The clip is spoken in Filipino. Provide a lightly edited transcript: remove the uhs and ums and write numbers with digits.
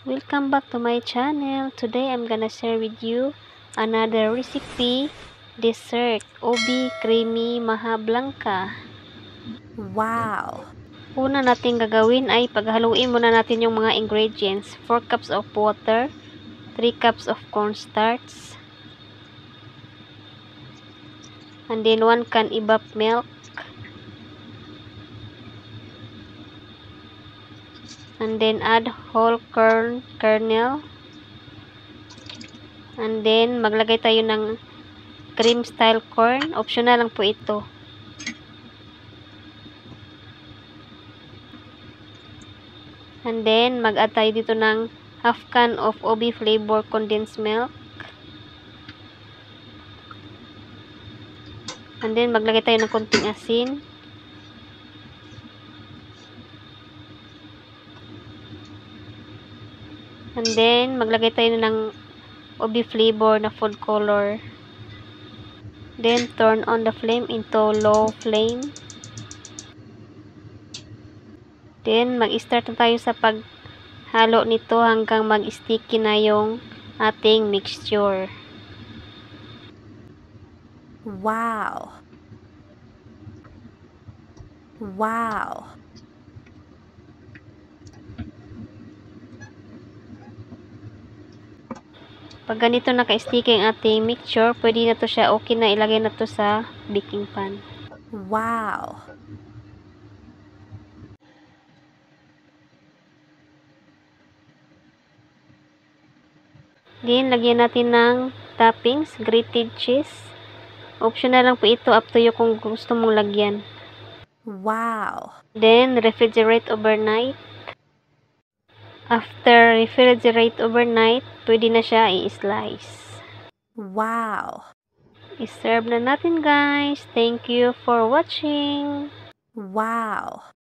Welcome back to my channel. Today I'm gonna share with you another recipe, dessert, ubi creamy maha blanca. Wow! Una natin gagawin ay paghaluin muna natin yung mga ingredients. 4 cups of water, 3 cups of cornstarch, and then 1 can evap milk, and then add whole kernel, and then maglagay tayo ng cream style corn. Optional lang po ito. And then, mag-add tayo dito ng half can of ubi flavor condensed milk. And then, maglagay tayo ng konting asin. And then, maglagay tayo ng ubi flavor na food color. Then, turn on the flame into low flame. Then, mag-start na tayo sa paghalo nito hanggang mag-sticky na yung ating mixture. Wow! Wow! Pag ganito naka-sticky ang ating mixture, pwede na to siya, okay na ilagay na to sa baking pan. Wow! Then, lagyan natin ng toppings, grated cheese. Optional lang po ito, up to you kung gusto mong lagyan. Wow! Then, refrigerate overnight. After refrigerate overnight, pwede na siya i-slice. Wow! I-serve na natin guys. Thank you for watching. Wow!